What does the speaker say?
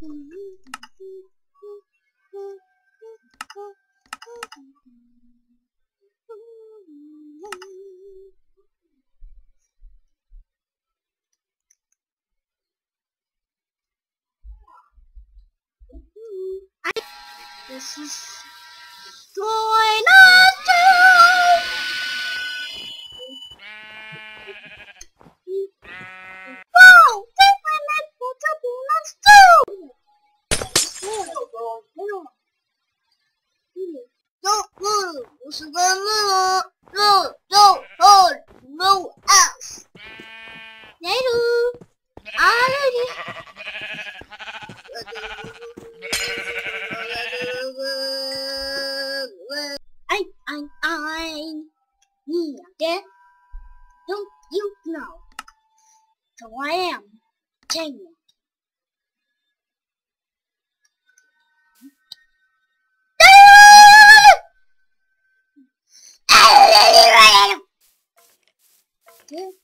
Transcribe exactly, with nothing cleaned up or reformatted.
This is join us too. Wow, this one is for the bonus too. Don't move，我是个乐乐肉肉肉 S。来喽，啊来I, I, I, yeah, Dad, don't you know? So I am Kenya. Yeah.